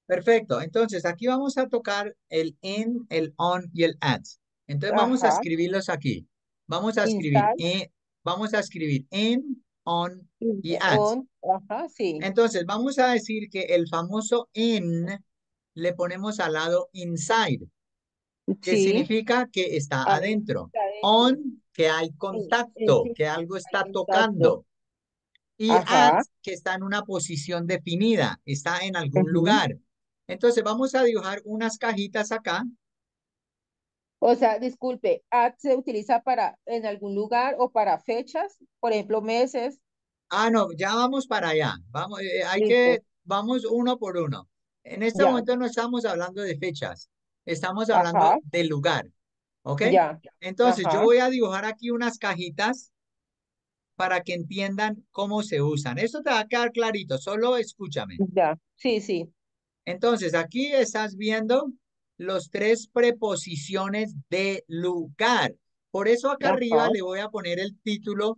Perfecto. Entonces, aquí vamos a tocar el in, el on y el at. Entonces, vamos a Ajá. escribirlos aquí. Vamos a escribir, Install. vamos a escribir in, on y at. On. Ajá, sí. Entonces, vamos a decir que el famoso in le ponemos al lado inside, que Sí. significa que está A ver, adentro. está adentro. On, que hay contacto, Sí, que algo está exacto. tocando. Y at, Ajá. que está en una posición definida, está en algún Ujú. lugar. Entonces vamos a dibujar unas cajitas acá. O sea, disculpe, at se utiliza para en algún lugar o para fechas, por ejemplo, meses. Ah, no, ya vamos para allá. Vamos, Listo. vamos uno por uno. En este Ya. momento no estamos hablando de fechas, estamos hablando Ajá. de lugar, ¿ok? Ya. Entonces yo Ajá. voy a dibujar aquí unas cajitas para que entiendan cómo se usan. Esto te va a quedar clarito, solo escúchame. Ya. Sí, sí. Entonces, aquí estás viendo los tres preposiciones de lugar. Por eso acá arriba Ajá. le voy a poner el título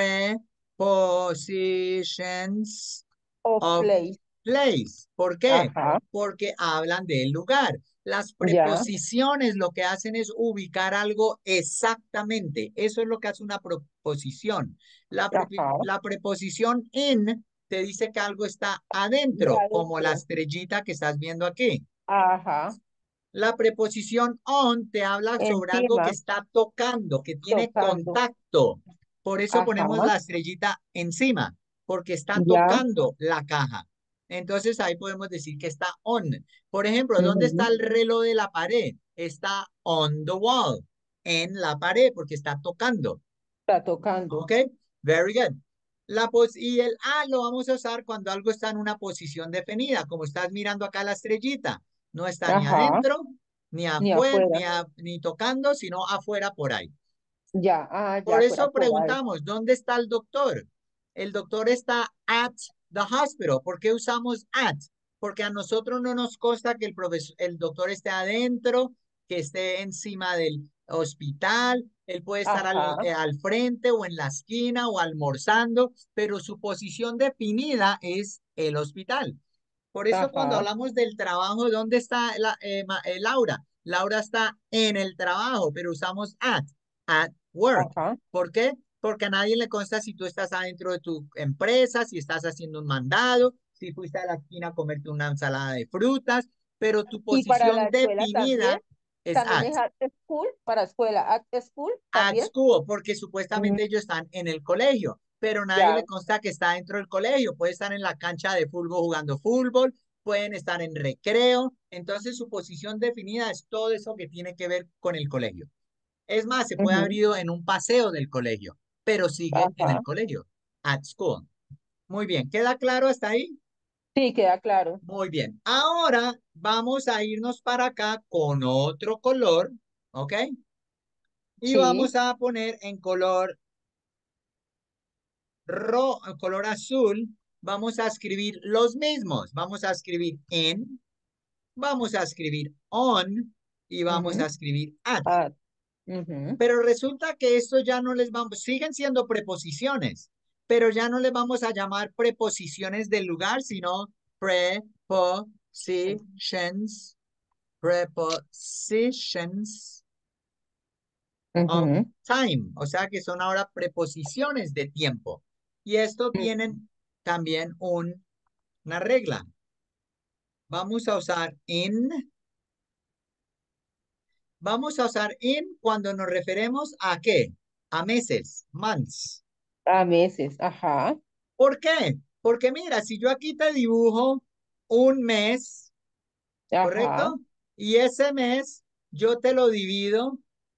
Prepositions Of of place. place. ¿Por qué? Ajá. Porque hablan del lugar. Las Ya. preposiciones lo que hacen es ubicar algo exactamente. Eso es lo que hace una preposición. Ajá. La preposición in te dice que algo está De adentro, como la adentro. estrellita que estás viendo aquí. Ajá. La preposición on te habla sobre algo que Encima. está tocando, que tiene Tocando. contacto. Por eso Ajá. ponemos la estrellita encima, porque está Ya. tocando la caja. Entonces ahí podemos decir que está on. Por ejemplo, ¿dónde está Ujú. el reloj de la pared? Está on the wall, en la pared, porque está tocando. Está tocando. ¿Ok? Very good. Y el A lo vamos a usar cuando algo está en una posición definida, como estás mirando acá la estrellita. No está ni Ajá. adentro, ni Ni afuera, afuera. ni tocando, sino afuera por ahí. Ya. Ah, Por ya, por eso afuera. preguntamos, ¿dónde está el doctor? El doctor está at the hospital. ¿Por qué usamos at? Porque a nosotros no nos consta que el doctor esté adentro, que esté encima del hospital. Él puede estar Ajá. al frente o en la esquina o almorzando, pero su posición definida es el hospital. Por eso cuando Ajá. hablamos del trabajo, ¿dónde está Laura? Laura está en el trabajo, pero usamos at work. Ajá. ¿Por qué? Porque a nadie le consta si tú estás adentro de tu empresa, si estás haciendo un mandado, si fuiste a la esquina a comerte una ensalada de frutas, pero tu Y para la posición escuela también. definida es También es at school, para escuela. At school at también. school, porque Mm, supuestamente ellos están en el colegio, pero nadie ya. le consta que está dentro del colegio. Puede estar en la cancha de fútbol jugando fútbol, pueden estar en recreo. Entonces, su posición definida es todo eso que tiene que ver con el colegio. Es más, se puede haber Ujú. ido en un paseo del colegio, pero sigue en el Ajá. colegio, at school. Muy bien, ¿queda claro hasta ahí? Sí, queda claro. Muy bien. Ahora vamos a irnos para acá con otro color, ¿ok? Y Sí. vamos a poner en color color azul, vamos a escribir los mismos. Vamos a escribir in, vamos a escribir on y vamos a Ujú. escribir at. At. Ujú. Pero resulta que esto ya no les vamos, siguen siendo preposiciones, pero ya no les vamos a llamar preposiciones del lugar, sino prepositions, prepositions of Ujú. time, o sea que son ahora preposiciones de tiempo. Y esto tienen también una regla. Vamos a usar vamos a usar in cuando nos referemos a qué? A meses, months. A meses. Ajá. ¿Por qué? Porque mira, si yo aquí te dibujo un mes, Ajá. ¿correcto? Y ese mes yo te lo divido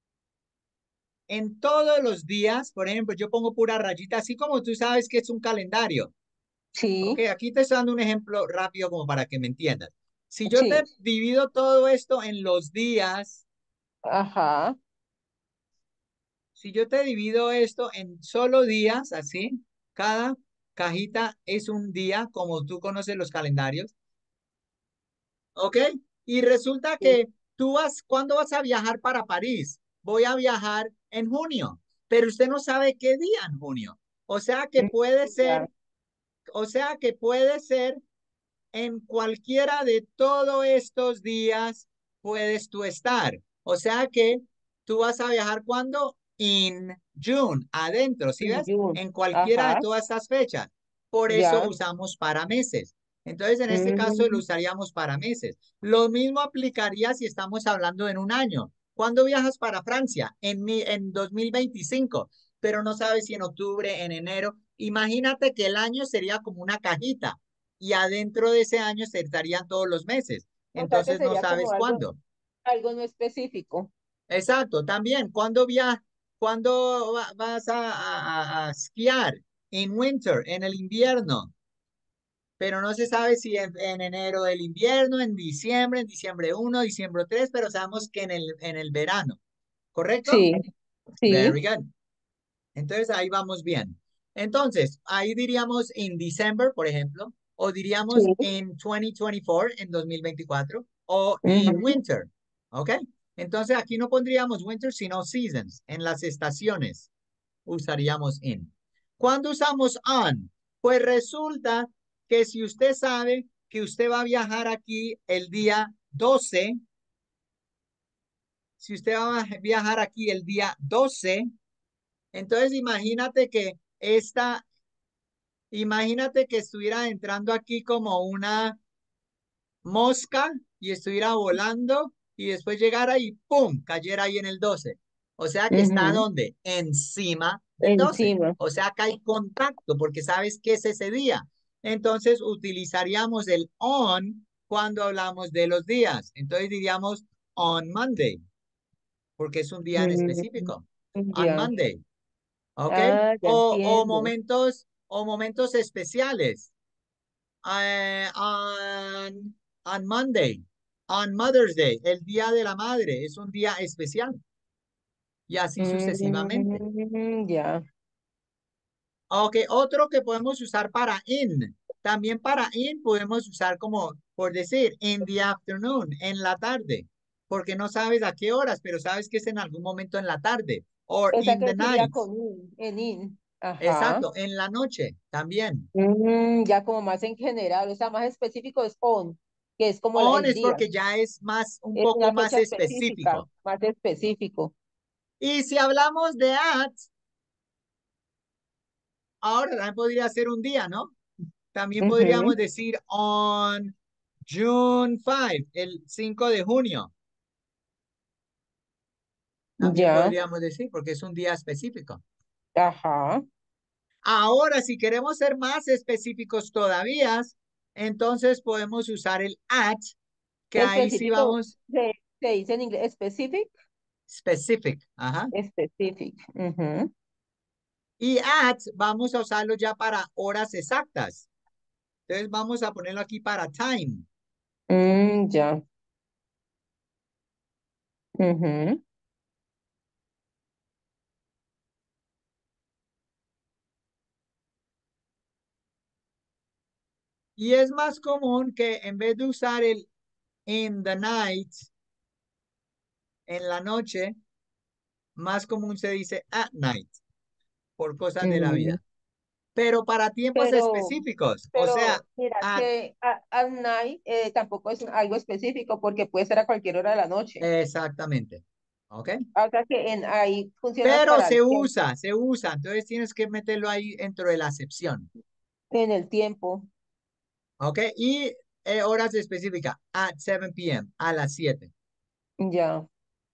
en todos los días. Por ejemplo, yo pongo pura rayita, así como tú sabes que es un calendario. Ok, Sí. aquí te estoy dando un ejemplo rápido como para que me entiendas. Si yo te Sí. divido todo esto en los días, Ajá. si yo te divido esto en solo días, así, cada cajita es un día, como tú conoces los calendarios, ¿ok? Y resulta Sí. que ¿cuándo vas a viajar para París? Voy a viajar en junio, pero usted no sabe qué día en junio. O sea que Mm, puede ser, ya. o sea que puede ser en cualquiera de todos estos días puedes tú estar. O sea que tú vas a viajar cuando in June, adentro, ¿sí En ves? June. En cualquiera de Ajá, todas estas fechas. Por eso ya. usamos para meses. Entonces, en este caso lo Mm, usaríamos para meses. Lo mismo aplicaría si estamos hablando en un año. ¿Cuándo viajas para Francia? En 2025, pero no sabes si en octubre, en enero. Imagínate que el año sería como una cajita y adentro de ese año se estarían todos los meses. o sea que Entonces no sería como sabes algo, cuándo. algo no específico. Exacto, también, ¿cuándo cuándo vas a esquiar? En winter, en el invierno, pero no se sabe si en enero del invierno, en diciembre 1, diciembre 3, pero sabemos que en el verano, ¿correcto? Sí, sí, Very good. Entonces ahí vamos bien. Entonces, ahí diríamos en December, por ejemplo, o diríamos sí. en 2024, en 2024, o en Ujú. winter, ¿ok? Entonces aquí no pondríamos winter, sino seasons, en las estaciones usaríamos in. ¿Cuándo usamos on? Pues resulta que si usted sabe que usted va a viajar aquí el día 12, si usted va a viajar aquí el día 12, entonces imagínate que estuviera entrando aquí como una mosca y estuviera volando y después llegara y ¡pum! Cayera ahí en el 12. O sea que está Ujú. ¿dónde? Encima del 12. Encima. O sea que hay contacto porque sabes que es ese día. Entonces utilizaríamos el on cuando hablamos de los días. Entonces diríamos on Monday porque es un día en Mm, específico. On ya. Monday. ¿Ok? Ah, ya entiendo. O momentos especiales. On Monday, on Mother's Day, el Día de la Madre, es un día especial y así sucesivamente. Ya. Ok, otro que podemos usar para in. También para in podemos usar como, por decir, in the afternoon, en la tarde, porque no sabes a qué horas, pero sabes que es en algún momento en la tarde. Or O sea in que the sería night. con en in. Ajá. Exacto, en la noche también. Ya como más en general, o sea, más específico es on, que es como On el es día. porque ya es más, un Es poco una más fecha específica, específico. más específico. Y si hablamos de at, ahora también podría ser un día, ¿no? También Ujú. podríamos decir on June 5, el 5 de junio. También Ya. podríamos decir, porque es un día específico. Ajá. Ahora, si queremos ser más específicos todavía, entonces podemos usar el at, que ahí sí Específico, vamos se dice en inglés specific. specific. Ajá. Specific. Ujú. Y at vamos a usarlo ya para horas exactas. Entonces vamos a ponerlo aquí para time. Ya. Ujú. Y es más común que en vez de usar el in the night, en la noche, más común se dice at night, por cosas de la Mm, vida. Pero para tiempos Pero, específicos, o sea, pero mira at, que at night tampoco es algo específico porque puede ser a cualquier hora de la noche. exactamente. ¿Ok? O sea que en ahí funcionas Pero para el tiempo, se usa. Entonces tienes que meterlo ahí dentro de la acepción. en el tiempo. ¿Ok? Y horas específicas, at 7 p.m., a las 7. Ya.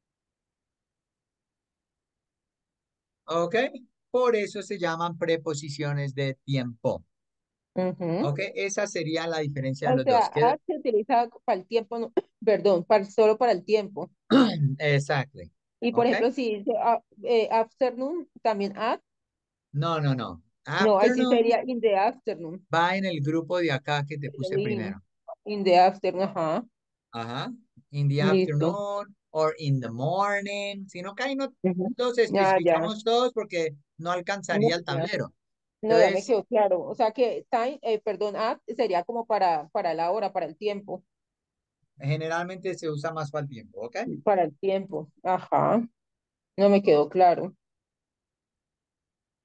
¿Ok? Por eso se llaman preposiciones de tiempo. Ujú. ¿Ok? Esa sería la diferencia de O los sea, dos. at se utiliza para el tiempo, perdón, solo para el tiempo. Exactly. Y por ¿Ok? ejemplo, si dice afternoon, también at, No, no, no. no, ahí sí Afternoon sería in the afternoon. va en el grupo de acá que te puse El primero. in the afternoon, ajá. Ajá. In the Listo. afternoon or in the morning. Sino que ahí no Ujú. los Ya, ya. especificamos todos porque no No, alcanzaría el ya. tablero. No, ya me Entonces, quedó claro. O sea que time, perdón, at sería como para la hora, para el tiempo. generalmente se usa más para el tiempo. ¿Ok? Para el tiempo. Ajá. No me quedó claro.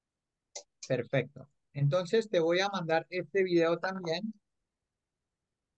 Perfecto. Entonces te voy a mandar este video también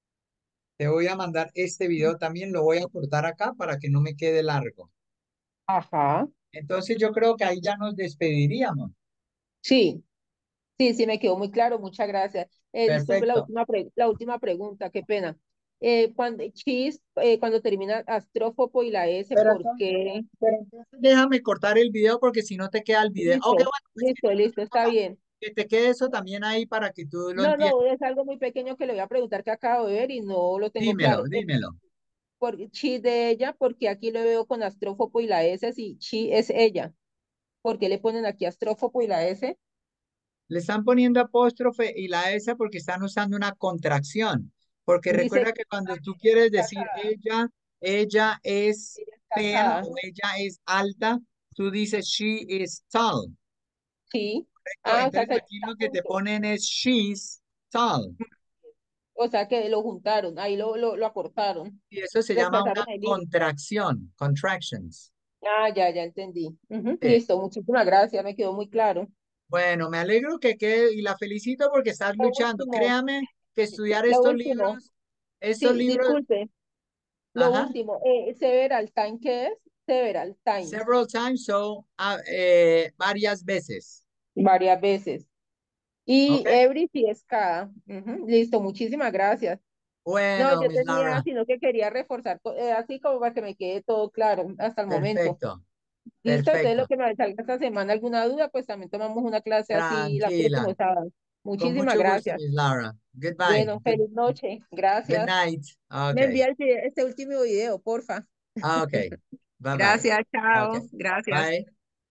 Te voy a mandar este video también, lo voy a cortar acá para que no me quede largo. Ajá. Entonces yo creo que ahí ya nos despediríamos. Sí, sí, sí, me quedó muy claro. Muchas gracias. Disculpe Perfecto. la última pregunta, qué pena. Cuando termina astrófobo y la S, Pero ¿por entonces, qué? pero entonces déjame cortar el video porque si no te queda el video. Ok, Listo, bueno, pues listo, listo, está bien. que te quede eso también ahí para que tú lo No, entiendas. no, es algo muy pequeño que le voy a preguntar que acabo de ver y no lo tengo Dímelo, claro. dímelo. Por chi de ella, porque aquí lo veo con astrófobo y la S, si chi es ella. ¿Por qué le ponen aquí astrófobo y la S? Le están poniendo apóstrofe y la S porque están usando una contracción. Porque Dice recuerda que que cuando tú quieres decir casada, ella es ella es fea casada. o ella es alta, tú dices she is tall. Sí. ¿Correcto? Ah, o sea Entonces que aquí lo que te ponen es she's tall. lo juntaron, ahí lo acortaron, Y eso se llama reemplazaron una el I. contracción, contractions. Ah, ya, ya entendí. Ujú, Sí. listo, muchísimas gracias, me quedó muy claro. Bueno, me alegro que quede y la felicito porque estás Lo luchando. último, Créame que estudiar lo último, estos sí, libros, disculpe, lo ajá, último, Several Time, ¿qué es? Several Times, several times, so, varias veces. varias veces. Y ¿Ok? every sí es cada. Ujú, listo, muchísimas gracias. No, Bueno, yo Miss tenía, Laura, sino que quería reforzar, así como para que me quede todo claro hasta el momento. perfecto, Listo, entonces lo perfecto. que me salga esta semana, alguna duda, pues también tomamos una clase así la Tranquila. próxima sábado. Con Muchísimas mucho gusto, gracias. Miss Laura. Goodbye. Bueno, feliz noche. Good Gracias. night. Me Okay. envía este último video, porfa. Okay. Bye bye. Gracias, Okay. chao. Gracias. Bye.